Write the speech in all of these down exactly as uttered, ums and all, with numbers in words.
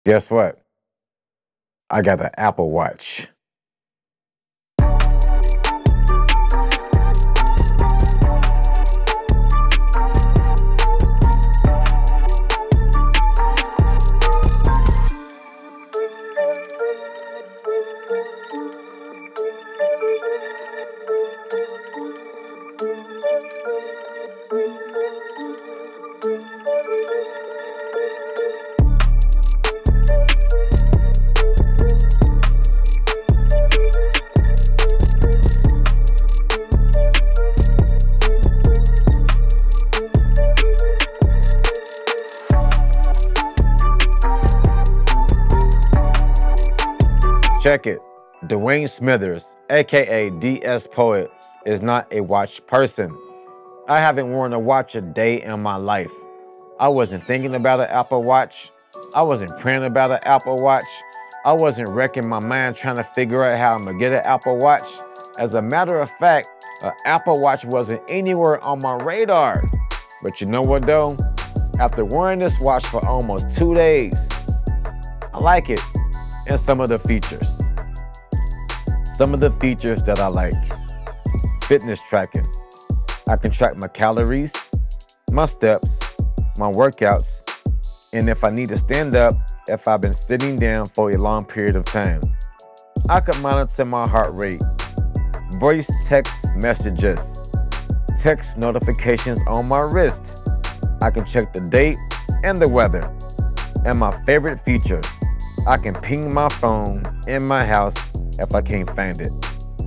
Guess what? I got an Apple Watch. Check it. Dwayne Smithers, aka D S Poet, is not a watch person. I haven't worn a watch a day in my life. I wasn't thinking about an Apple Watch. I wasn't praying about an Apple Watch. I wasn't wrecking my mind trying to figure out how I'm gonna get an Apple Watch. As a matter of fact, an Apple Watch wasn't anywhere on my radar. But you know what though? After wearing this watch for almost two days, I like it. And some of the features. Some of the features that I like. Fitness tracking. I can track my calories, my steps, my workouts, and if I need to stand up, if I've been sitting down for a long period of time. I can monitor my heart rate, voice text messages, text notifications on my wrist. I can check the date and the weather. And my favorite feature, I can ping my phone in my house if I can't find it.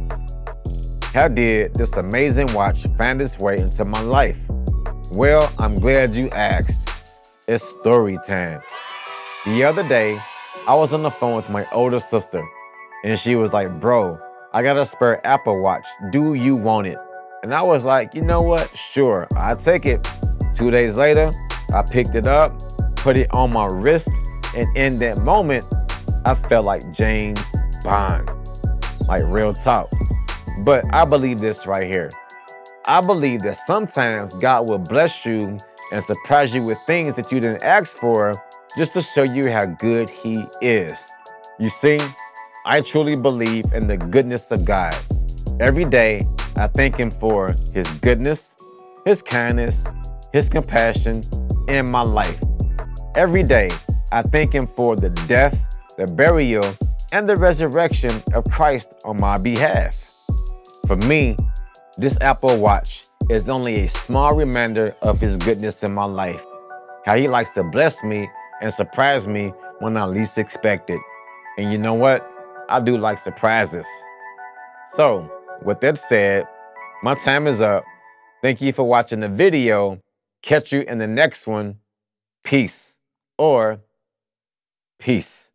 How did this amazing watch find its way into my life? Well, I'm glad you asked. It's story time. The other day, I was on the phone with my older sister, and she was like, bro, I got a spare Apple Watch. Do you want it? And I was like, you know what? Sure, I'll take it. Two days later, I picked it up, put it on my wrist, and in that moment, I felt like James Bond. Like real talk. But I believe this right here. I believe that sometimes God will bless you and surprise you with things that you didn't ask for just to show you how good He is. You see, I truly believe in the goodness of God. Every day, I thank Him for His goodness, His kindness, His compassion in my life. Every day, I thank Him for the death, the burial, and the resurrection of Christ on my behalf. For me, this Apple Watch is only a small reminder of His goodness in my life, how He likes to bless me and surprise me when I least expect it. And you know what? I do like surprises. So, with that said, my time is up. Thank you for watching the video. Catch you in the next one. Peace. Or peace.